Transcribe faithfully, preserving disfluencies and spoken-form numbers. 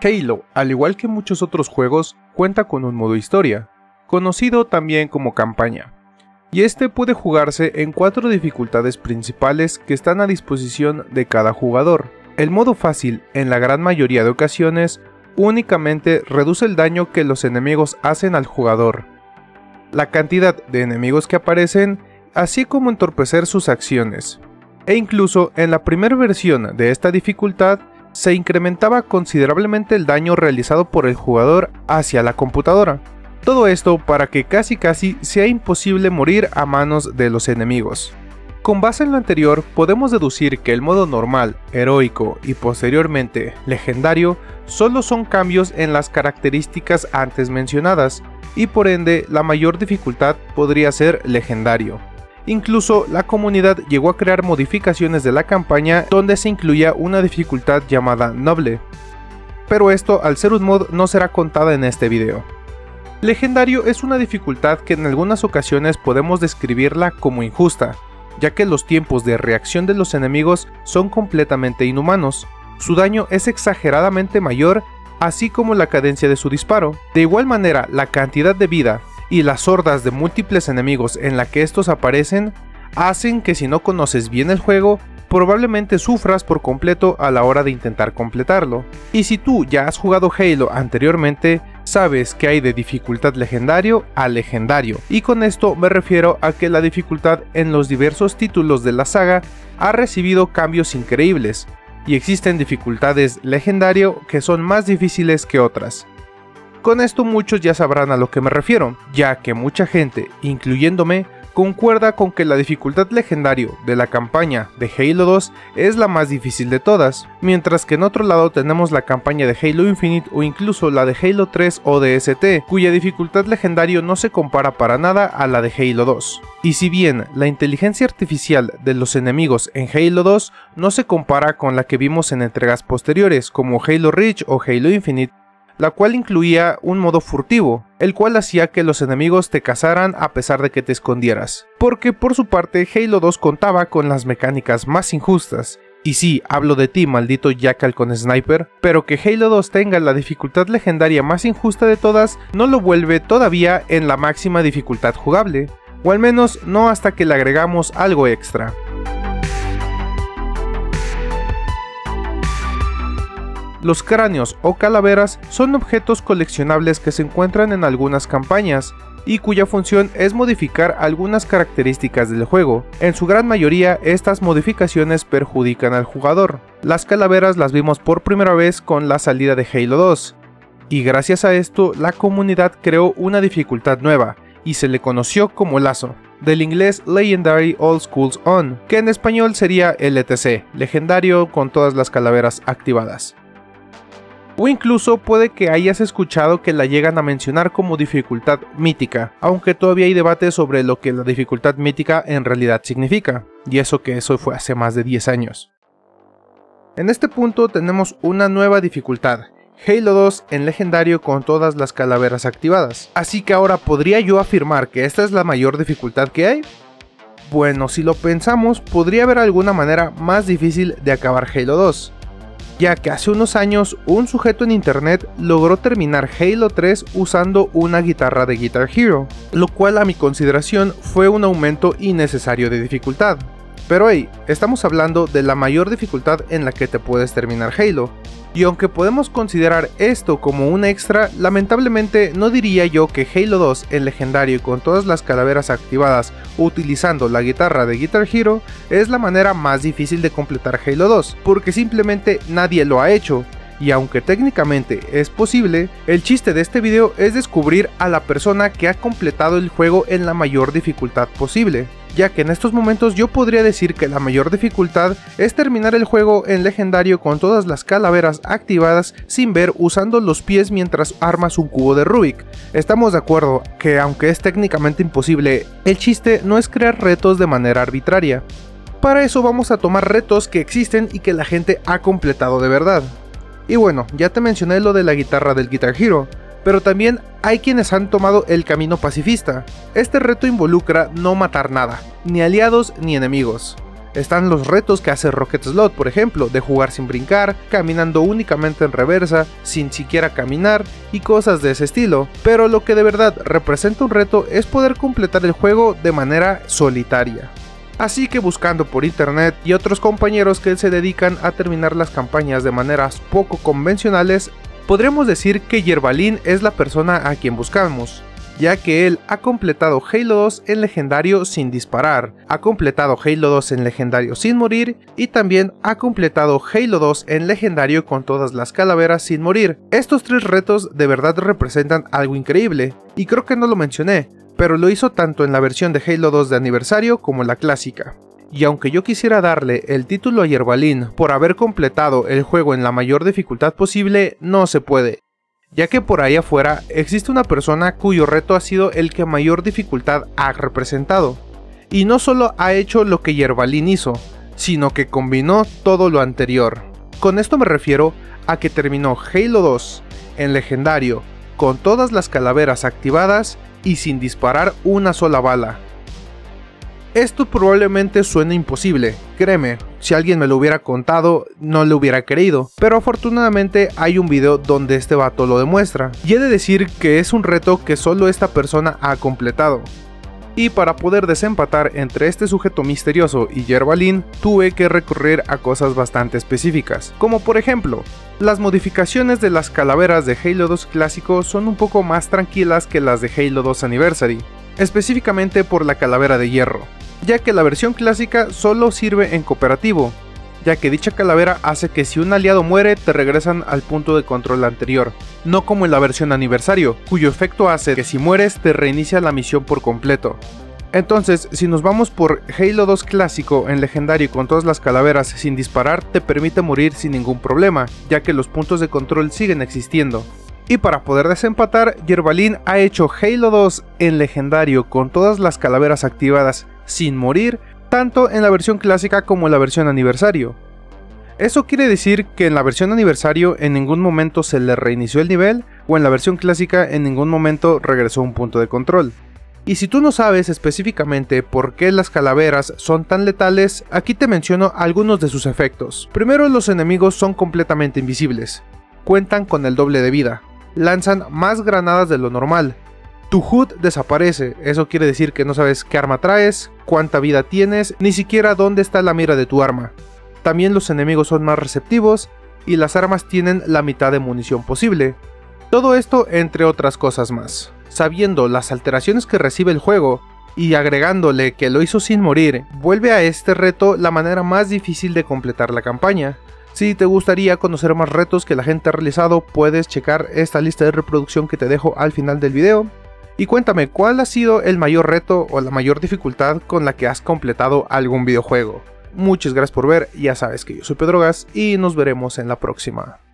Halo, al igual que muchos otros juegos, cuenta con un modo historia, conocido también como campaña, y este puede jugarse en cuatro dificultades principales que están a disposición de cada jugador. El modo fácil, en la gran mayoría de ocasiones, únicamente reduce el daño que los enemigos hacen al jugador, la cantidad de enemigos que aparecen, así como entorpecer sus acciones. E incluso en la primera versión de esta dificultad, se incrementaba considerablemente el daño realizado por el jugador hacia la computadora. Todo esto para que casi casi sea imposible morir a manos de los enemigos. Con base en lo anterior, podemos deducir que el modo normal, heroico y posteriormente legendario solo son cambios en las características antes mencionadas, y por ende la mayor dificultad podría ser legendario. Incluso la comunidad llegó a crear modificaciones de la campaña donde se incluía una dificultad llamada noble, pero esto al ser un mod no será contada en este video. Legendario es una dificultad que en algunas ocasiones podemos describirla como injusta, ya que los tiempos de reacción de los enemigos son completamente inhumanos, su daño es exageradamente mayor, así como la cadencia de su disparo. De igual manera, la cantidad de vida y las hordas de múltiples enemigos en la que estos aparecen hacen que si no conoces bien el juego, probablemente sufras por completo a la hora de intentar completarlo. Y si tú ya has jugado Halo anteriormente, sabes que hay de dificultad legendario a legendario, y con esto me refiero a que la dificultad en los diversos títulos de la saga ha recibido cambios increíbles, y existen dificultades legendario que son más difíciles que otras. Con esto muchos ya sabrán a lo que me refiero, ya que mucha gente, incluyéndome, concuerda con que la dificultad legendario de la campaña de Halo dos es la más difícil de todas, mientras que en otro lado tenemos la campaña de Halo Infinite o incluso la de Halo tres O D S T, cuya dificultad legendario no se compara para nada a la de Halo dos. Y si bien la inteligencia artificial de los enemigos en Halo dos no se compara con la que vimos en entregas posteriores como Halo Reach o Halo Infinite, la cual incluía un modo furtivo, el cual hacía que los enemigos te cazaran a pesar de que te escondieras. Porque por su parte Halo dos contaba con las mecánicas más injustas, y sí, hablo de ti, maldito Jackal con Sniper, pero que Halo dos tenga la dificultad legendaria más injusta de todas no lo vuelve todavía en la máxima dificultad jugable, o al menos no hasta que le agregamos algo extra. Los cráneos o calaveras son objetos coleccionables que se encuentran en algunas campañas, y cuya función es modificar algunas características del juego. En su gran mayoría, estas modificaciones perjudican al jugador. Las calaveras las vimos por primera vez con la salida de Halo dos, y gracias a esto la comunidad creó una dificultad nueva, y se le conoció como Lazo, del inglés Legendary All Skulls On, que en español sería L T C, legendario con todas las calaveras activadas. O incluso puede que hayas escuchado que la llegan a mencionar como dificultad mítica, aunque todavía hay debate sobre lo que la dificultad mítica en realidad significa, y eso que eso fue hace más de diez años. En este punto tenemos una nueva dificultad, Halo dos en legendario con todas las calaveras activadas. Así que ahora, ¿podría yo afirmar que esta es la mayor dificultad que hay? Bueno, si lo pensamos, podría haber alguna manera más difícil de acabar Halo dos. Ya que hace unos años un sujeto en internet logró terminar Halo tres usando una guitarra de Guitar Hero, lo cual a mi consideración fue un aumento innecesario de dificultad. Pero hey, estamos hablando de la mayor dificultad en la que te puedes terminar Halo, y aunque podemos considerar esto como un extra, lamentablemente no diría yo que Halo dos en legendario y con todas las calaveras activadas utilizando la guitarra de Guitar Hero es la manera más difícil de completar Halo dos, porque simplemente nadie lo ha hecho. Y aunque técnicamente es posible, el chiste de este video es descubrir a la persona que ha completado el juego en la mayor dificultad posible, ya que en estos momentos yo podría decir que la mayor dificultad es terminar el juego en legendario con todas las calaveras activadas sin ver, usando los pies mientras armas un cubo de Rubik. Estamos de acuerdo que aunque es técnicamente imposible, el chiste no es crear retos de manera arbitraria. Para eso vamos a tomar retos que existen y que la gente ha completado de verdad. Y bueno, ya te mencioné lo de la guitarra del Guitar Hero, pero también hay quienes han tomado el camino pacifista. Este reto involucra no matar nada, ni aliados ni enemigos. Están los retos que hace Rocket Slot, por ejemplo, de jugar sin brincar, caminando únicamente en reversa, sin siquiera caminar y cosas de ese estilo, pero lo que de verdad representa un reto es poder completar el juego de manera solitaria. Así que buscando por internet y otros compañeros que se dedican a terminar las campañas de maneras poco convencionales, podremos decir que Yerbalin es la persona a quien buscamos, ya que él ha completado Halo dos en legendario sin disparar, ha completado Halo dos en legendario sin morir y también ha completado Halo dos en legendario con todas las calaveras sin morir. Estos tres retos de verdad representan algo increíble, y creo que no lo mencioné, pero lo hizo tanto en la versión de Halo dos de aniversario como la clásica. Y aunque yo quisiera darle el título a Yerbalin por haber completado el juego en la mayor dificultad posible, no se puede, ya que por ahí afuera existe una persona cuyo reto ha sido el que mayor dificultad ha representado, y no solo ha hecho lo que Yerbalin hizo, sino que combinó todo lo anterior. Con esto me refiero a que terminó Halo dos en legendario, con todas las calaveras activadas y sin disparar una sola bala. Esto probablemente suene imposible, créeme, si alguien me lo hubiera contado no le hubiera creído, pero afortunadamente hay un video donde este vato lo demuestra, y he de decir que es un reto que solo esta persona ha completado. Y para poder desempatar entre este sujeto misterioso y Yerbalin, tuve que recurrir a cosas bastante específicas, como por ejemplo, las modificaciones de las calaveras de Halo dos clásico son un poco más tranquilas que las de Halo dos Anniversary, específicamente por la calavera de hierro, ya que la versión clásica solo sirve en cooperativo, ya que dicha calavera hace que si un aliado muere te regresan al punto de control anterior, no como en la versión aniversario, cuyo efecto hace que si mueres te reinicia la misión por completo. Entonces, si nos vamos por Halo dos clásico en legendario con todas las calaveras sin disparar, te permite morir sin ningún problema, ya que los puntos de control siguen existiendo. Y para poder desempatar, Yerbalin ha hecho Halo dos en legendario con todas las calaveras activadas sin morir, tanto en la versión clásica como en la versión aniversario. Eso quiere decir que en la versión aniversario en ningún momento se le reinició el nivel, o en la versión clásica en ningún momento regresó a un punto de control. Y si tú no sabes específicamente por qué las calaveras son tan letales, aquí te menciono algunos de sus efectos. Primero, los enemigos son completamente invisibles, cuentan con el doble de vida, lanzan más granadas de lo normal, tu H U D desaparece, eso quiere decir que no sabes qué arma traes, cuánta vida tienes, ni siquiera dónde está la mira de tu arma. También los enemigos son más receptivos y las armas tienen la mitad de munición posible. Todo esto entre otras cosas más. Sabiendo las alteraciones que recibe el juego y agregándole que lo hizo sin morir, vuelve a este reto la manera más difícil de completar la campaña. Si te gustaría conocer más retos que la gente ha realizado, puedes checar esta lista de reproducción que te dejo al final del video. Y cuéntame, ¿cuál ha sido el mayor reto o la mayor dificultad con la que has completado algún videojuego? Muchas gracias por ver, ya sabes que yo soy Pedro Gas y nos veremos en la próxima.